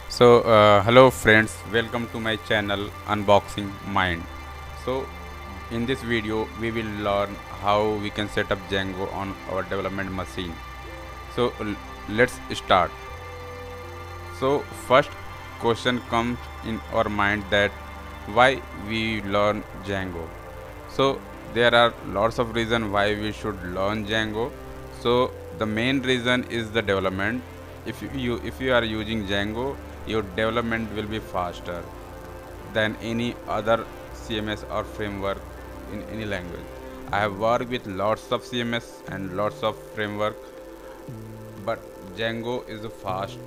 Hello friends, welcome to my channel Unboxing Mind. So in this video we will learn how we can set up Django on our development machine. Let's start. So first question comes in our mind that why we learn Django. So there are lots of reasons why we should learn Django. So the main reason is the development. If you are using Django, your development will be faster than any other CMS or framework in any language. I have worked with lots of CMS and lots of framework, but Django is fast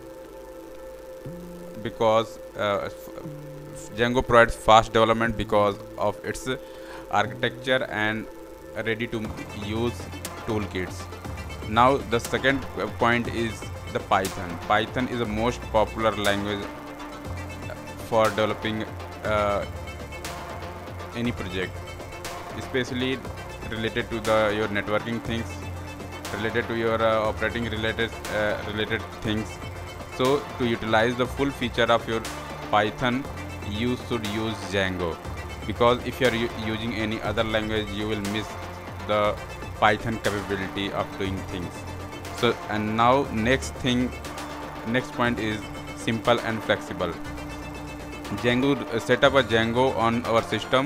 because Django provides fast development because of its architecture and ready to use toolkits. Now the second point is the Python. Python is the most popular language for developing any project, especially related to your networking things, related to your operating related things. So to utilize the full feature of your Python, you should use Django, because if you are using any other language, you will miss the Python capability of doing things. So and now next point is simple and flexible. Set up a Django on our system.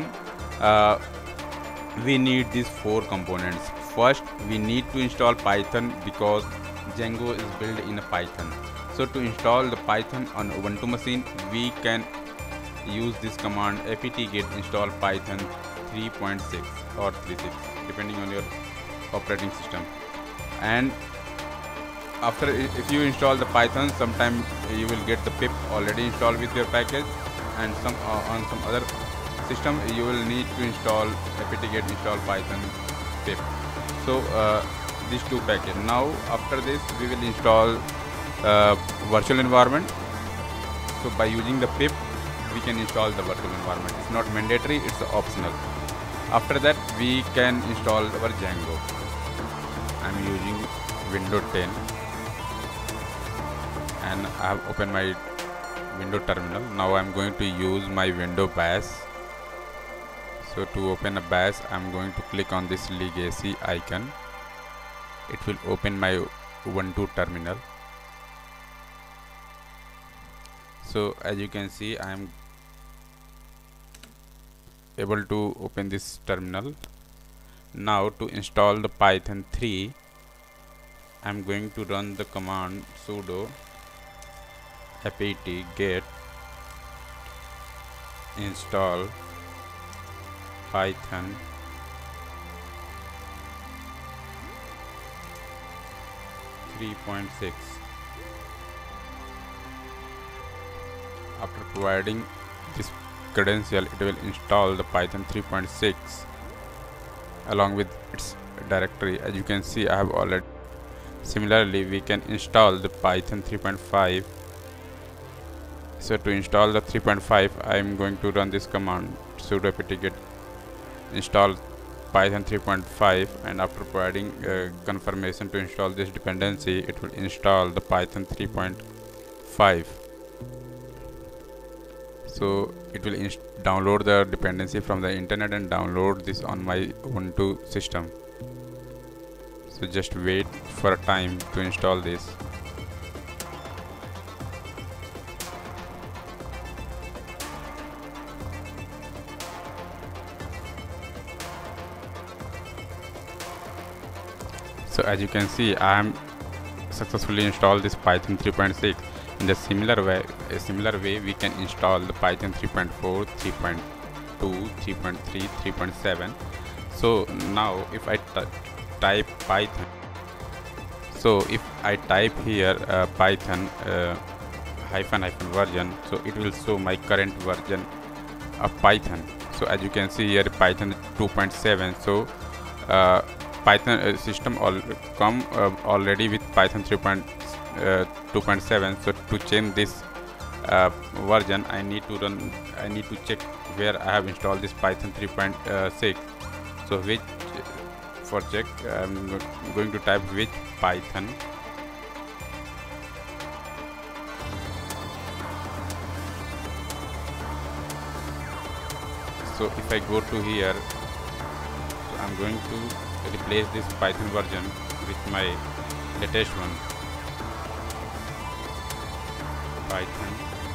We need these four components. First, we need to install Python because Django is built in a Python. So to install the Python on Ubuntu machine, we can use this command apt-get install python 3.6 or 3.6 depending on your operating system. And after, if you install the Python, sometime you will get the pip already installed with your package, and on some other system you will need to install apt-get install python pip. So these two packages. Now after this we will install virtual environment. So by using the pip we can install the virtual environment. It's not mandatory, it's optional. After that we can install our Django. I'm using Windows 10 and I have opened my window terminal. Now I'm going to use my window bash. So to open a bash, I'm going to click on this legacy icon. It will open my Ubuntu terminal. So as you can see, I am able to open this terminal. Now to install the Python 3, I am going to run the command sudo apt-get install python 3.6. After providing this credential, it will install the Python 3.6 along with its directory. As you can see, I have already. Similarly, we can install the Python 3.5. So to install the 3.5, I am going to run this command sudo apt-get install python 3.5, and after providing confirmation to install this dependency, it will install the Python 3.5. So it will download the dependency from the internet and download this on my Ubuntu system. So just wait for a time to install this. So as you can see, I am successfully installed this Python 3.6. In the similar way, we can install the Python 3.4, 3.2, 3.3, 3.7. So now if I type Python, so if I type here Python hyphen version, so it will show my current version of Python. So as you can see here, Python 2.7. So Python system come already with Python 3.2.7. So to change this version, I need to check where I have installed this Python 3.6. So which for check, I'm going to type which Python So if I go to here, so I'm going to replace this Python version with my latest one, Python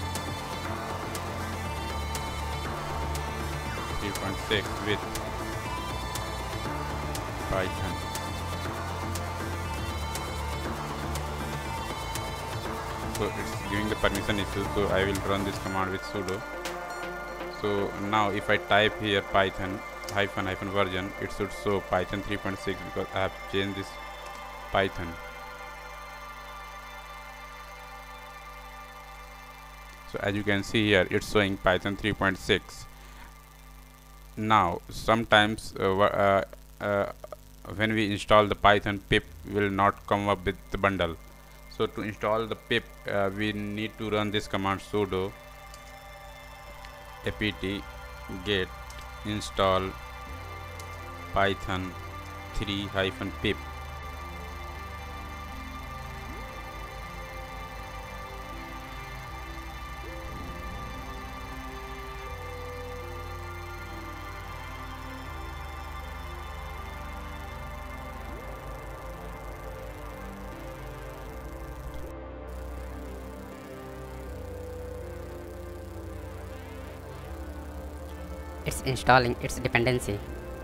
3.6 with Python. So it's giving the permission issue, so I will run this command with sudo. So now if I type here Python hyphen version, it should show Python 3.6 because I have changed this Python. So as you can see here, it's showing Python 3.6. Now sometimes when we install the Python, pip will not come up with the bundle. So to install the pip, we need to run this command sudo apt get install python 3-pip. It's installing its dependency.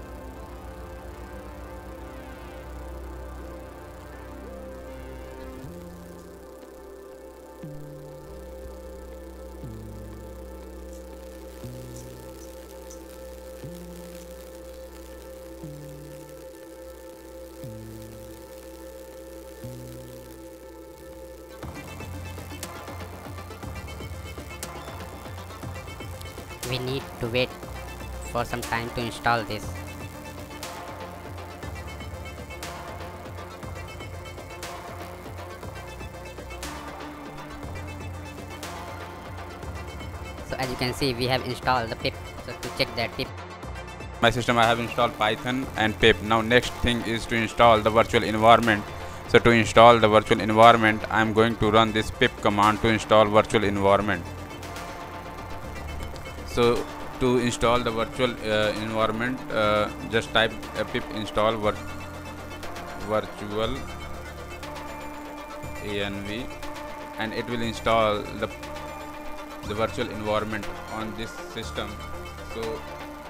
We need to wait for some time to install this. So as you can see, we have installed the pip. So to check that pip, My system I have installed Python and pip. Now next thing is to install the virtual environment. So to install the virtual environment, I am going to run this pip command to install virtual environment. So to install the virtual environment, just type pip install virtual env, and it will install the virtual environment on this system. So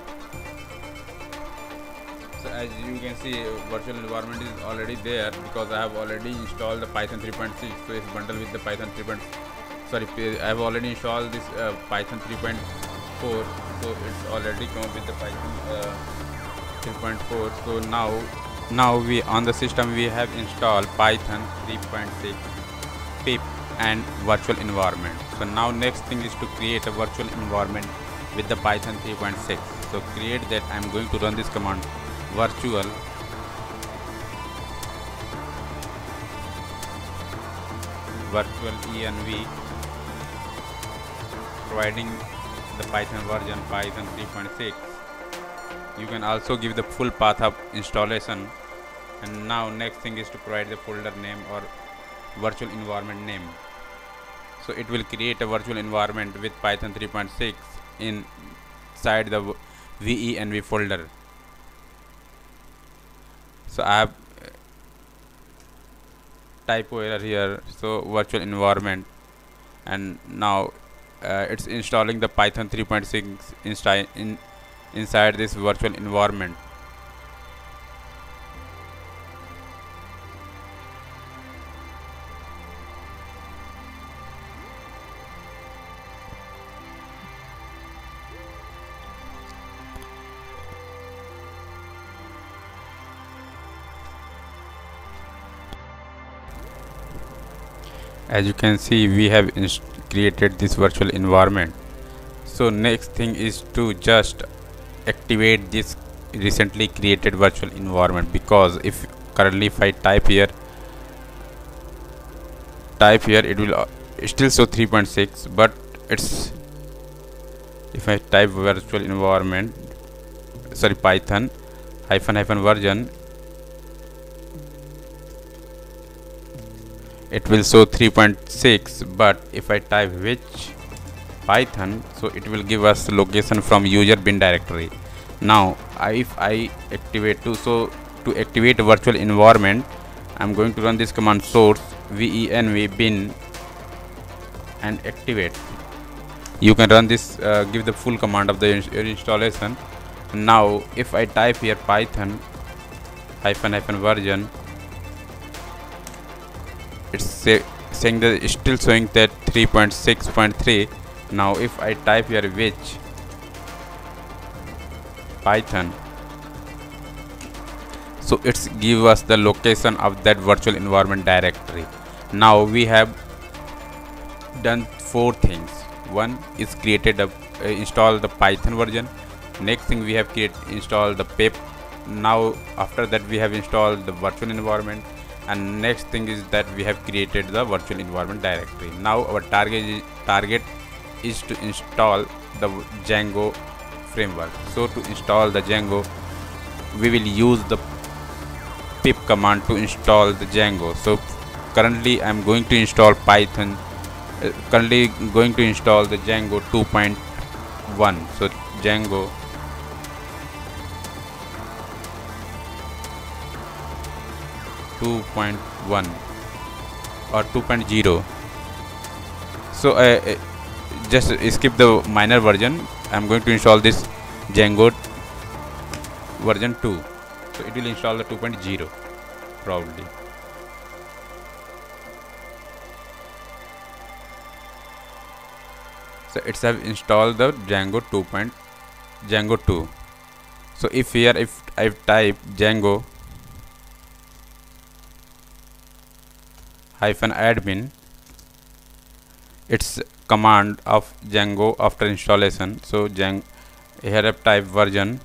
as you can see, virtual environment is already there because I have already installed the Python 3.6. So it's bundled with the Python 3. I have already installed this Python 3.4. So it's already come with the Python 3.4. So now we on the system we have installed Python 3.6 pip and virtual environment. So now next thing is to create a virtual environment with the Python 3.6. So create that. I am going to run this command virtual env, providing the Python version Python 3.6. You can also give the full path of installation. And now next thing is to provide the folder name or virtual environment name. So it will create a virtual environment with Python 3.6 inside the venv folder. So I have typo error here, so virtual environment, and now it's installing the Python 3.6 inside this virtual environment. As you can see, we have created this virtual environment. So next thing is to just activate this recently created virtual environment, because if I type here it will still show 3.6, but it's if I type virtual environment Python hyphen version, it will show 3.6, but if I type which Python, so it will give us location from user bin directory. Now if I activate to activate a virtual environment, I'm going to run this command source venv bin and activate. You can run this, give the full command of the installation. Now if I type here python -- version, it's saying that it's still showing that 3.6.3. now if I type here which python, so it's give us the location of that virtual environment directory. Now we have done 4 things. One is created a install the python version. Next thing we have install the pip. Now after that we have installed the virtual environment, and next thing is that we have created the virtual environment directory. Now our target is to install the Django framework. So to install the Django, we will use the pip command to install the Django. So currently I'm going to install Python, currently going to install the Django 2.1. so Django 2.1 or 2.0. so just skip the minor version. I'm going to install this Django version 2, so it will install the 2.0 probably. So it's have installed the Django 2. So if here if I type Django -admin, it's command of Django after installation. So here I type version,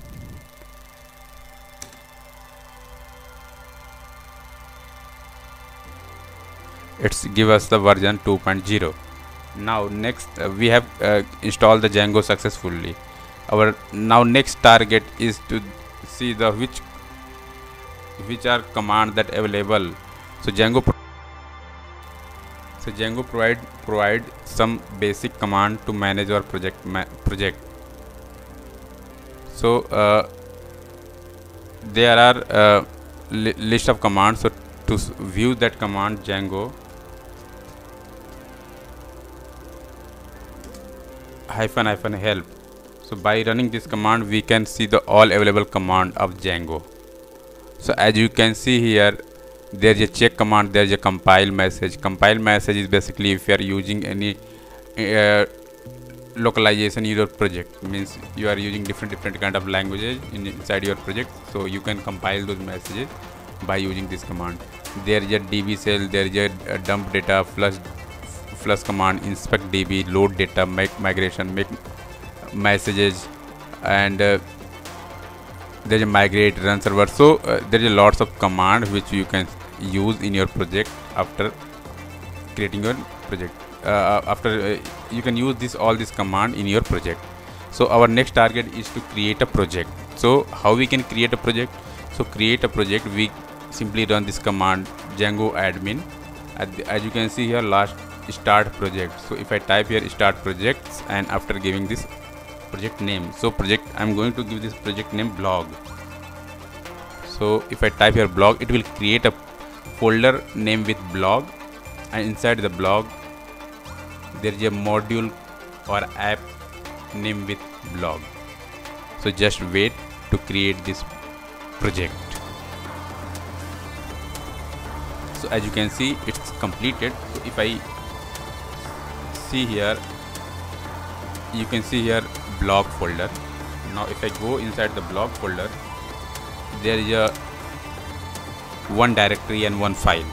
it's give us the version 2.0. Now next we have installed the Django successfully. Our now next target is to see the which are command that available. So Django provide some basic command to manage our project. So there are list of commands. So to view that command, Django -help. So by running this command we can see the all available command of Django. So as you can see here, there is a check command, there is a compile message. Compile message is basically if you are using any localization in your project, means you are using different kind of languages inside your project, so you can compile those messages by using this command. There is a db cell, there is a dump data, flush command, inspect db, load data, make migration, make messages, and there is a migrate, run server. So there is lots of command which you can use in your project after creating your project. You can use all this command in your project. So our next target is to create a project. So how we can create a project? So create a project, we simply run this command Django admin. As you can see here, last start project. So if I type here start projects, and after giving this project name, so project, I'm going to give this project name blog. So if I type here blog, it will create a folder name with blog, and inside the blog there is a module or app name with blog. So just wait to create this project. So as you can see, it's completed. So if I see here, you can see here blog folder. Now if I go inside the blog folder, there is a one directory and one file.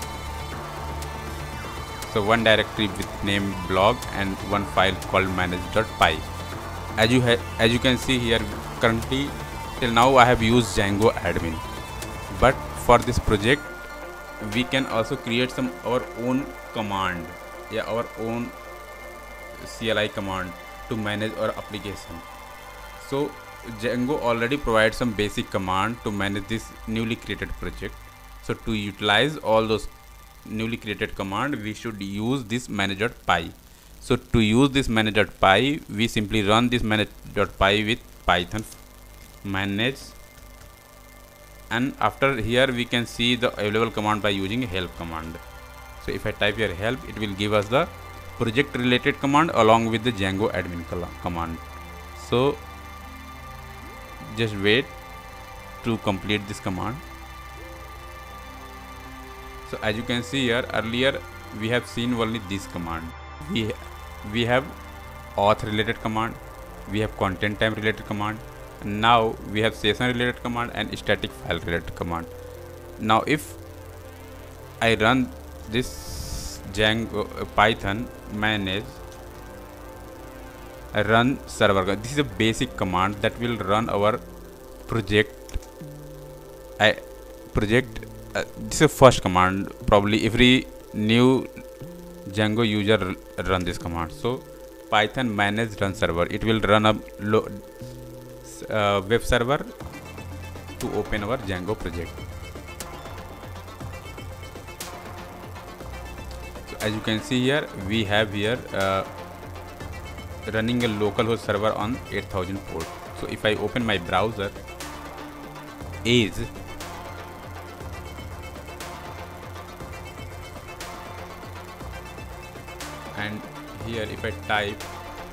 So one directory with name blog and one file called manage.py. As you can see here, currently till now I have used Django admin, but for this project we can also create some our own command, our own CLI command to manage our application. So Django already provides some basic command to manage this newly created project. So to utilize all those newly created command, we should use this manage.py. So to use this manage.py, we simply run this manage.py with python manage, and after here we can see the available command by using help command. So if I type here help, it will give us the project related command along with the Django admin command. So just wait to complete this command. So as you can see here, earlier we have seen only this command. We have auth related command, we have content type related command, and now we have session related command and static file related command. Now if I run this Django Python manage run server, this is a basic command that will run our project. This is a first command. Probably every new Django user run this command. So python manage run server, it will run a web server to open our Django project. So as you can see here, we have here running a localhost server on 8000 port. So if I open my browser is and here if I type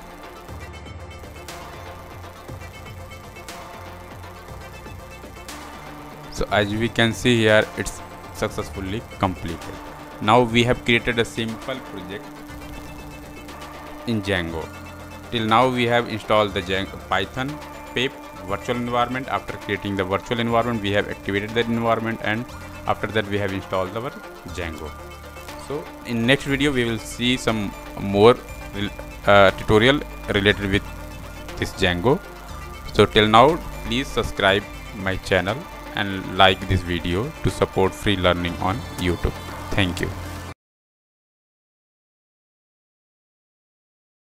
so as we can see here, it's successfully completed. Now we have created a simple project in Django. Till now we have installed the Python pip virtual environment. After creating the virtual environment, we have activated that environment, and after that we have installed our Django. So in next video we will see some more tutorial related with this Django. So till now, please subscribe my channel and like this video to support free learning on YouTube. Thank you.